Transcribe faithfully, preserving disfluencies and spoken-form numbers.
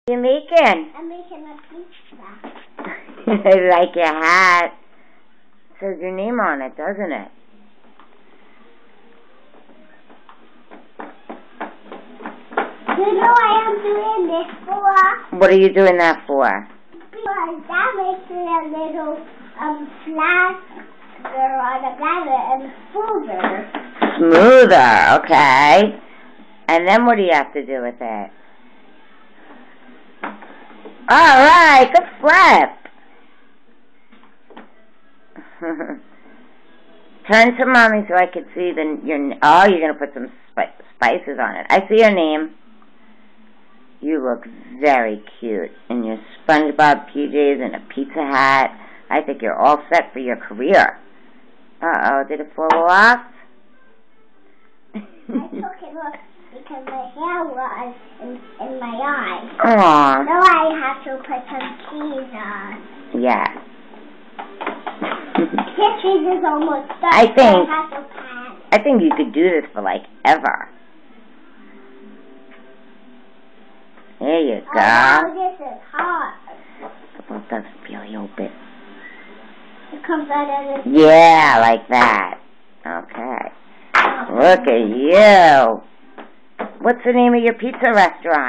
What are you making? I'm making a pizza. I like your hat. It says your name on it, doesn't it? You know I am doing this for? What are you doing that for? Because that makes it a little um flatter on the bladder and smoother. Smoother, okay. And then what do you have to do with it? Alright, good flip. Turn to mommy so I could see the, your, oh, you're going to put some spi spices on it. I see your name. You look very cute in your SpongeBob P Js and a pizza hat. I think you're all set for your career. Uh-oh, did it fall off? I took it off because my hair was in, in my eye. Aww. Now I have to put some cheese on. Yeah. This cheese is almost done. I think, So I, have to pan. I think you could do this for like ever. There you go. Oh, this is hard. Well, it does really open. It comes out of the... Yeah, like that. Okay. Look at you. What's the name of your pizza restaurant?